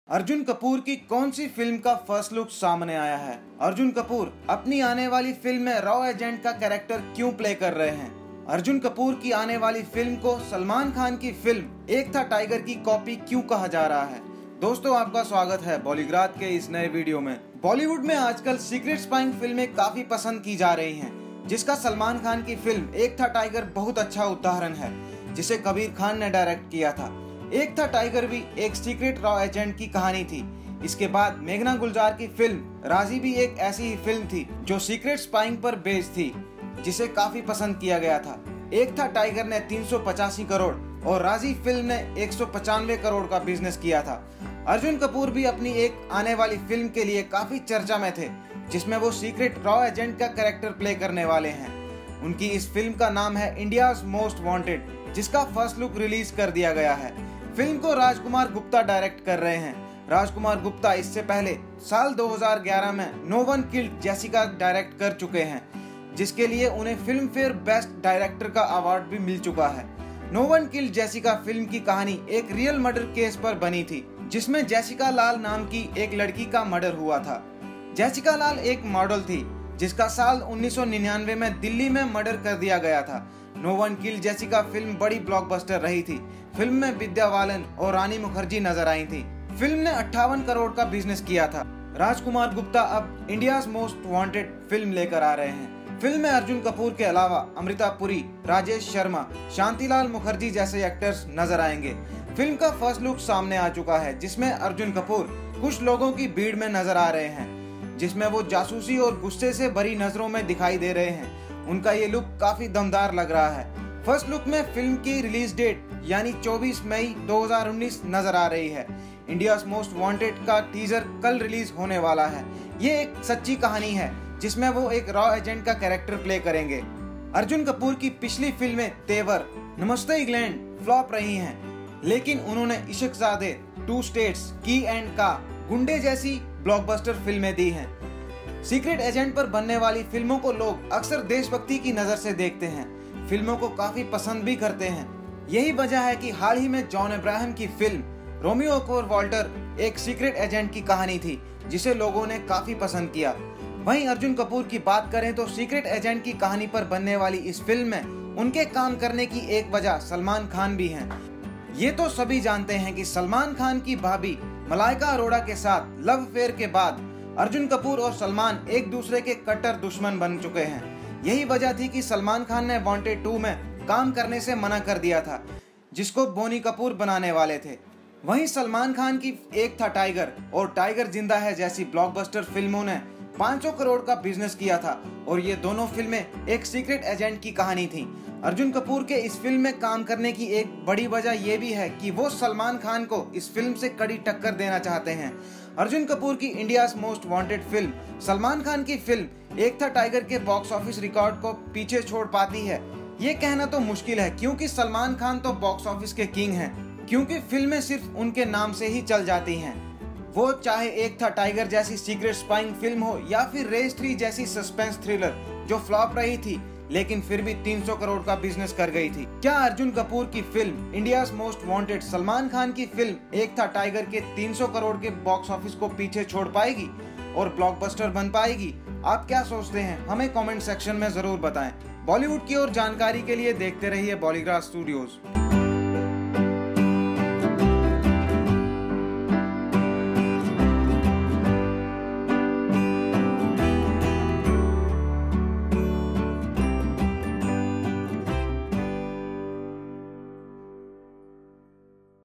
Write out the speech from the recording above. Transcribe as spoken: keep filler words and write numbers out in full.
अर्जुन कपूर की कौन सी फिल्म का फर्स्ट लुक सामने आया है? अर्जुन कपूर अपनी आने वाली फिल्म में रॉ एजेंट का कैरेक्टर क्यों प्ले कर रहे हैं? अर्जुन कपूर की आने वाली फिल्म को सलमान खान की फिल्म एक था टाइगर की कॉपी क्यों कहा जा रहा है? दोस्तों, आपका स्वागत है बॉलीग्राज के इस नए वीडियो में। बॉलीवुड में आजकल सीक्रेट स्पाइंग फिल्में काफी पसंद की जा रही हैं, जिसका सलमान खान की फिल्म एक था टाइगर बहुत अच्छा उदाहरण है, जिसे कबीर खान ने डायरेक्ट किया था। एक था टाइगर भी एक सीक्रेट रॉ एजेंट की कहानी थी। इसके बाद मेघना गुलजार की फिल्म राजी भी एक ऐसी ही फिल्म थी जो सीक्रेट स्पाइंग पर बेस्ड थी, जिसे काफी पसंद किया गया था। एक था टाइगर ने तीन सौ पचासी करोड़ और राजी फिल्म ने एक सौ पचानवे करोड़ का बिजनेस किया था। अर्जुन कपूर भी अपनी एक आने वाली फिल्म के लिए काफी चर्चा में थे, जिसमें वो सीक्रेट रॉ एजेंट का कैरेक्टर प्ले करने वाले हैं। उनकी इस फिल्म का नाम है इंडियाज मोस्ट वांटेड, जिसका फर्स्ट लुक रिलीज कर दिया गया है। फिल्म को राजकुमार गुप्ता डायरेक्ट कर रहे हैं। राजकुमार गुप्ता इससे पहले साल दो हज़ार ग्यारह में no one killed Jessica direct कर चुके हैं, जिसके लिए उन्हें फिल्म फेयर बेस्ट डायरेक्टर का अवार्ड भी मिल चुका है। No one killed Jessica film की कहानी एक रियल मर्डर केस पर बनी थी, जिसमें जेसिका लाल नाम की एक लड़की का मर्डर हुआ था। जेसिका लाल एक मॉडल थी, जिसका साल उन्नीस सौ निन्यानवे में दिल्ली में मर्डर कर दिया गया था। No one killed Jessica film बड़ी ब्लॉकबस्टर रही थी। फिल्म में विद्या बालन और रानी मुखर्जी नजर आई थी। फिल्म ने अट्ठावन करोड़ का बिजनेस किया था। राजकुमार गुप्ता अब इंडियाज मोस्ट वांटेड फिल्म लेकर आ रहे हैं। फिल्म में अर्जुन कपूर के अलावा अमृता पुरी, राजेश शर्मा, शांतिलाल मुखर्जी जैसे एक्टर्स नजर आएंगे। फिल्म का फर्स्ट लुक सामने आ चुका है, जिसमें अर्जुन कपूर कुछ लोगों की भीड़ में नजर आ रहे हैं, जिसमें वो जासूसी और गुस्से से भरी नजरों में दिखाई दे रहे हैं। उनका ये लुक काफी दमदार लग रहा है। फर्स्ट लुक में फिल्म की रिलीज डेट यानी चौबीस मई दो हज़ार उन्नीस नजर आ रही है। इंडियाज मोस्ट वांटेड का टीजर कल रिलीज होने वाला है। ये एक सच्ची कहानी है, जिसमें वो एक रॉ एजेंट का कैरेक्टर प्ले करेंगे। अर्जुन कपूर की पिछली फिल्में तेवर, नमस्ते इंग्लैंड फ्लॉप रही हैं, लेकिन उन्होंने Ishaqzaade, two states, Ki and Ka, Gunday जैसी ब्लॉकबस्टर फिल्में दी हैं। सीक्रेट एजेंट पर बनने वाली फिल्मों को लोग अक्सर देशभक्ति की नजर से देखते हैं, फिल्मों को काफी पसंद भी करते हैं। यही वजह है कि हाल ही में जॉन अब्राहम की फिल्म रोमियो और वॉल्टर एक सीक्रेट एजेंट की कहानी थी, जिसे लोगों ने काफी पसंद किया। वहीं अर्जुन कपूर की बात करें तो सीक्रेट एजेंट की कहानी पर बनने वाली इस फिल्म में उनके काम करने की एक वजह सलमान खान भी हैं। ये तो सभी जानते हैं कि सलमान खान की भाभी मलाइका अरोड़ा के साथ लव अफेयर के बाद अर्जुन कपूर और सलमान एक दूसरे के कट्टर दुश्मन बन चुके हैं। यही वजह थी कि सलमान खान ने वांटेड टू में काम करने से मना कर दिया था, जिसको बोनी कपूर बनाने वाले थे। वहीं सलमान खान की एक था टाइगर और टाइगर जिंदा है जैसी ब्लॉकबस्टर फिल्मों ने पाँच सौ करोड़ का बिजनेस किया था, और ये दोनों फिल्में एक सीक्रेट एजेंट की कहानी थी। अर्जुन कपूर के इस फिल्म में काम करने की एक बड़ी वजह यह भी है कि वो सलमान खान को इस फिल्म से कड़ी टक्कर देना चाहते हैं। अर्जुन कपूर की India's most wanted film Salman Khan की फिल्म एक था टाइगर के बॉक्स ऑफिस रिकॉर्ड को पीछे छोड़ पाती है, ये कहना तो मुश्किल है, क्योंकि सलमान खान तो बॉक्स ऑफिस के किंग हैं, क्योंकि फिल्में सिर्फ उनके नाम से ही चल जाती हैं। वो चाहे एक था टाइगर जैसी सीक्रेट स्पाइंग फिल्म हो या फिर रेस थ्री जैसी सस्पेंस थ्रिलर जो फ्लॉप रही थी, लेकिन फिर भी तीन सौ करोड़ का बिजनेस कर गई थी। क्या अर्जुन कपूर की film India's most wanted Salman Khan की फिल्म एक था टाइगर के तीन सौ करोड़ के बॉक्स ऑफिस को पीछे छोड़ पाएगी और ब्लॉकबस्टर बन पाएगी? आप क्या सोचते हैं? हमें कमेंट सेक्शन में जरूर बताएं। बॉलीवुड की और जानकारी के लिए देखते रहिए बॉलीग्राज स्टूडियोज।